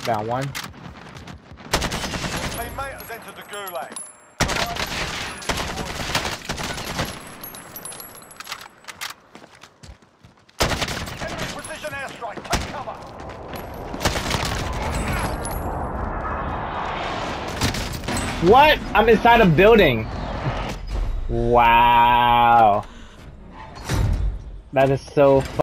Down one. Teammate has entered the gulag. Enemy precision airstrike. Take cover. What? I'm inside a building. Wow. That is so